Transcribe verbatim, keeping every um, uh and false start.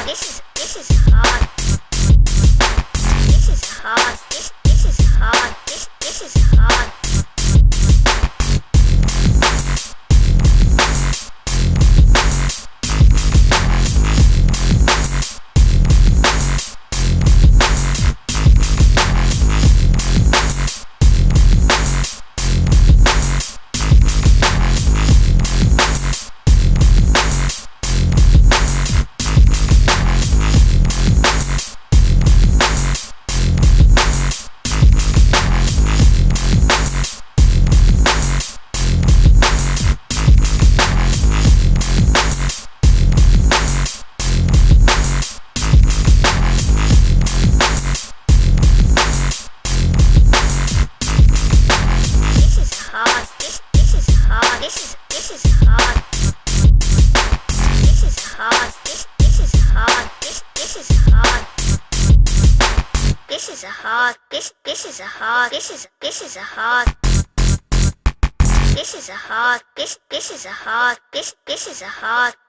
This is this is hard. This is hard. This this is hard. This this is hard. This is a hard. This this is a hard. This is this is a hard. This is a hard. This this is a hard. This this is a hard.